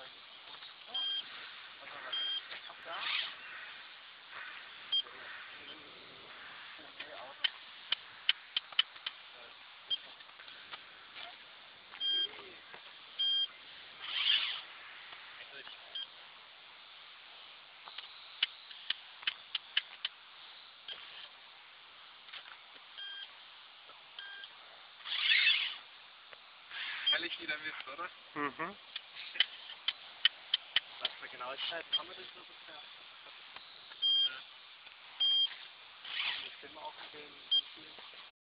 Ehrlich wieder Mist, oder? Mhm. Was für Genauigkeit haben wir das so bisher? Ja. Ich bin auch den